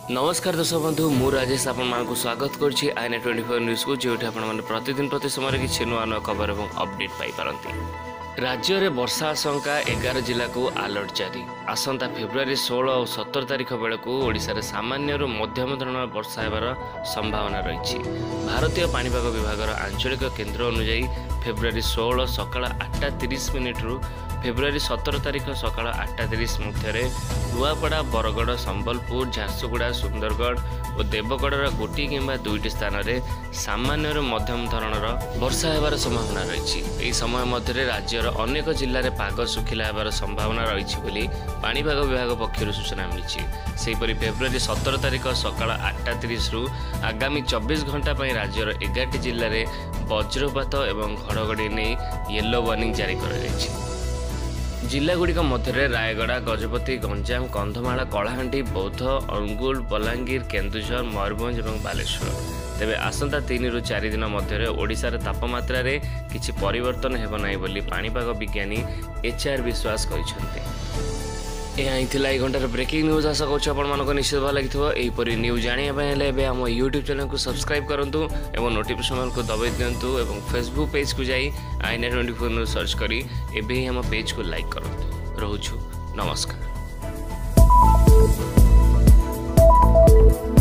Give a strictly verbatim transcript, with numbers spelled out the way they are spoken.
नमस्कार दर्शक बंधु मु राजेश आपण मानक स्वागत करछि आईने ट्वेंटी फोर न्यूज को जोठी आपण माने प्रतिदिन प्रति समय किछि नुआ नुआ खबर एवं अपडेट पाई पारंती। राज्य में वर्षा आशंका एगार जिला को अलर्ट जारी। आसंता फेब्रुआरी षोल और सतर तारिख बेलू ओडिशा सामान्य मध्यम धरण वर्षा हेबार संभावना रही। भारतीय पाणीपाग विभाग आंचलिक केन्द्र अनुजाई फेब्रुआरी षोल सकाळ आठटा तीस मिनिट रु फेब्रुआरी सतर तारिख सकाळ आठटा तीस मध्य नुआपड़ा बरगड़ संबलपुर झारसुगुड़ा सुंदरगढ़ और देवगढ़ गोटी किंबा दुईटी स्थान में सामान्य मध्यम धरणर वर्षा हेबार संभावना रही। यह समय मध्य राज्यर अनेक जिले में पाग सुखिला हेबार संभावना रही पाणीपाग विभाग पक्षर सूचना मिली। सेहीपरि फेब्रुआरी सतर तारिख सकाळ आठटा तीस रु आगामी चौबीस घंटा राज्यर एगारटी जिले में वज्रपात एवं घड़घड़ी नहीं येलो वार्निंग जारी कर जिलागुड़िक मध्य रायगड़ा गजपति गंजाम कंधमाल कलाहांडी बौद्ध अनुगुल बलांगीर केन्दुझर मयूरभंज और बालेश्वर। तेबे आसंता तीन रु चार दिन मध्य ओडिशार तापमात्रा रे किछि परिवर्तन हेब नाही बोली पाणीपाग विज्ञानी एच आर विश्वास कहिसंते। यह एक घंटार ब्रेकिंग न्यूज आशा कर निश्चित भाव लगी यहीपरि न्यूज जानापी आम यूट्यूब चैनल को सब्सक्राइब करूँ और नोटिफिकेशन को दबाई दिंतु और फेसबुक पेज को जाई आईने ट्वेंटी फोर न्यूज सर्च करी एबे ही आम पेज को लाइक करूँ। रोचु नमस्कार।